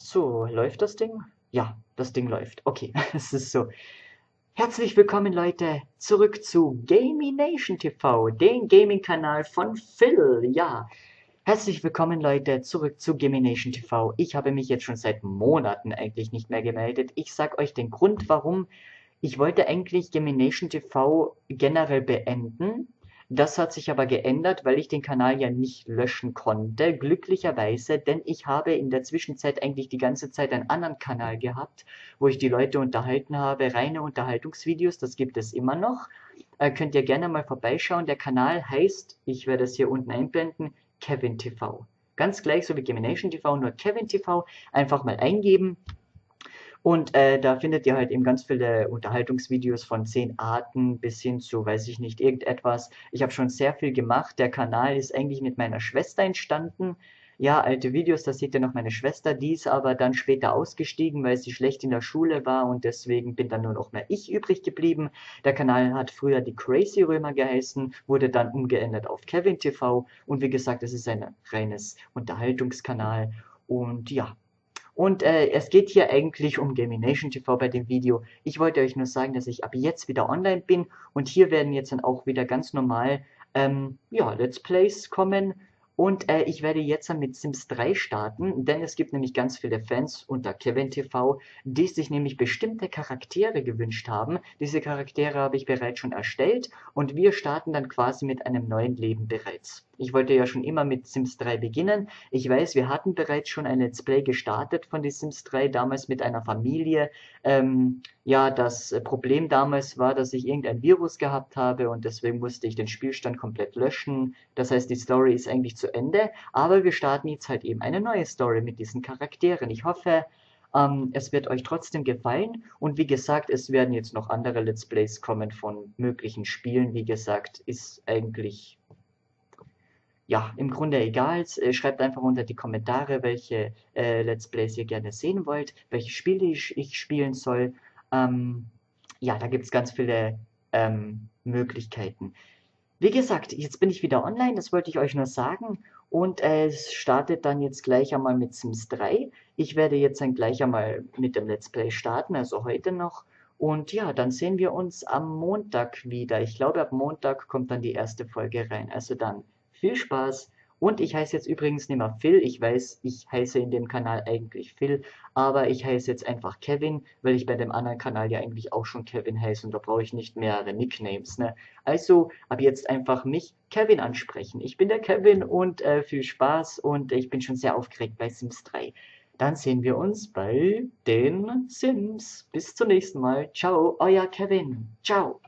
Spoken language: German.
So, läuft das Ding? Ja, das Ding läuft. Okay, es ist so. Herzlich willkommen, Leute, zurück zu Gamination TV, den Gaming-Kanal von Phil. Ja, herzlich willkommen, Leute, zurück zu Gamination TV. Ich habe mich jetzt schon seit Monaten eigentlich nicht mehr gemeldet. Ich sag euch den Grund, warum. Ich wollte eigentlich Gamination TV generell beenden. Das hat sich aber geändert, weil ich den Kanal ja nicht löschen konnte, glücklicherweise, denn ich habe in der Zwischenzeit eigentlich die ganze Zeit einen anderen Kanal gehabt, wo ich die Leute unterhalten habe, reine Unterhaltungsvideos, das gibt es immer noch. Könnt ihr gerne mal vorbeischauen. Der Kanal heißt, ich werde es hier unten einblenden, Kevin TV. Ganz gleich, so wie Gamination TV, nur Kevin TV. Einfach mal eingeben. Und da findet ihr halt eben ganz viele Unterhaltungsvideos von 10 Arten bis hin zu, weiß ich nicht, irgendetwas. Ich habe schon sehr viel gemacht. Der Kanal ist eigentlich mit meiner Schwester entstanden. Ja, alte Videos, da seht ihr noch meine Schwester, die ist aber dann später ausgestiegen, weil sie schlecht in der Schule war und deswegen bin dann nur noch mehr ich übrig geblieben. Der Kanal hat früher die Crazy Römer geheißen, wurde dann umgeändert auf Kevin TV und wie gesagt, es ist ein reines Unterhaltungskanal und ja. Und es geht hier eigentlich um Gamination TV bei dem Video. Ich wollte euch nur sagen, dass ich ab jetzt wieder online bin und hier werden jetzt dann auch wieder ganz normal ja, Let's Plays kommen. Und ich werde jetzt dann mit Sims 3 starten, denn es gibt nämlich ganz viele Fans unter Kevin TV, die sich nämlich bestimmte Charaktere gewünscht haben. Diese Charaktere habe ich bereits schon erstellt und wir starten dann quasi mit einem neuen Leben bereits. Ich wollte ja schon immer mit Sims 3 beginnen. Ich weiß, wir hatten bereits schon ein Let's Play gestartet von The Sims 3, damals mit einer Familie. Ja, das Problem damals war, dass ich irgendein Virus gehabt habe und deswegen musste ich den Spielstand komplett löschen. Das heißt, die Story ist eigentlich zu Ende, aber wir starten jetzt halt eben eine neue Story mit diesen Charakteren. Ich hoffe, es wird euch trotzdem gefallen und wie gesagt, es werden jetzt noch andere Let's Plays kommen von möglichen Spielen. Wie gesagt, ist eigentlich ja, im Grunde egal. Schreibt einfach unter die Kommentare, welche Let's Plays ihr gerne sehen wollt, welche Spiele ich spielen soll. Ähm, ja, da gibt es ganz viele Möglichkeiten. Wie gesagt, jetzt bin ich wieder online, das wollte ich euch nur sagen. Und es startet dann jetzt gleich einmal mit Sims 3. Ich werde jetzt dann gleich einmal mit dem Let's Play starten, also heute noch. Und ja, dann sehen wir uns am Montag wieder. Ich glaube, ab Montag kommt dann die erste Folge rein. Also dann viel Spaß. Und ich heiße jetzt übrigens nicht mehr Phil. Ich weiß, ich heiße in dem Kanal eigentlich Phil, aber ich heiße jetzt einfach Kevin, weil ich bei dem anderen Kanal ja eigentlich auch schon Kevin heiße und da brauche ich nicht mehrere Nicknames, ne? Also ab jetzt einfach mich Kevin ansprechen. Ich bin der Kevin und viel Spaß und ich bin schon sehr aufgeregt bei Sims 3. Dann sehen wir uns bei den Sims. Bis zum nächsten Mal. Ciao, euer Kevin. Ciao.